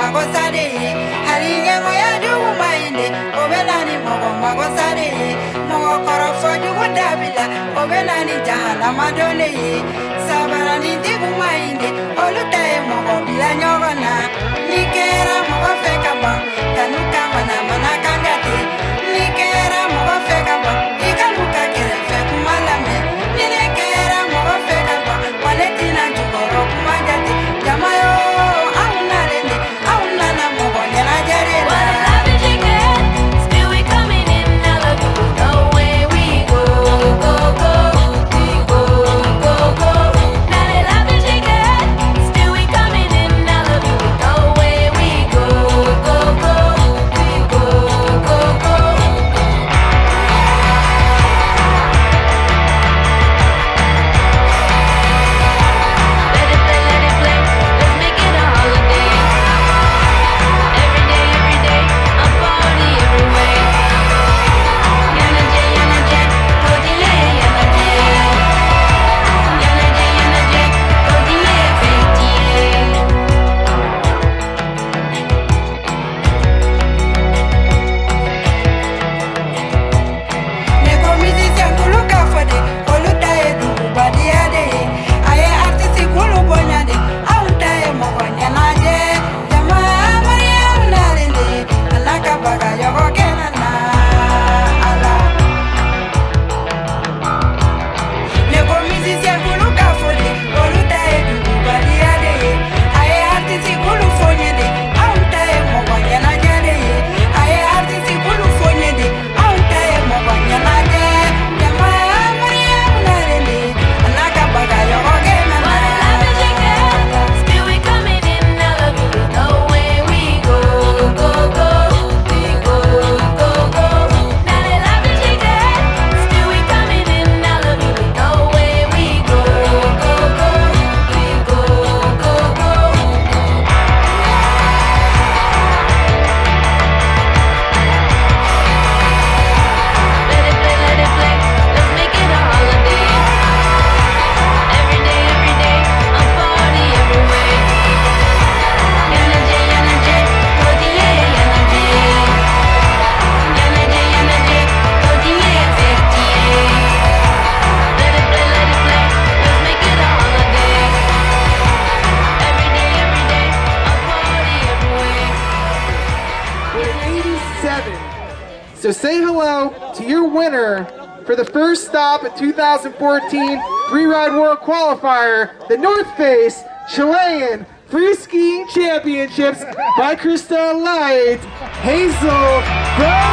magosare haringe moya du mainde obelani mogo magosare mogo korofo du dabila obelani jahala madone sabarani digu mainde olutae mogo bila nyogona nikera mogo fekaba kanuka mana mana kangate nikera mogo fekaba ikaluka kere fekumalame nikera mogo fekaba waletina jugoro kumajate jamayo aunalende aunana mogo nyana jare So say hello to your winner for the first stop at 2014 Freeride World Qualifier, the North Face Chilean Freeskiing Championships by Crystal Light, Hazel Brown.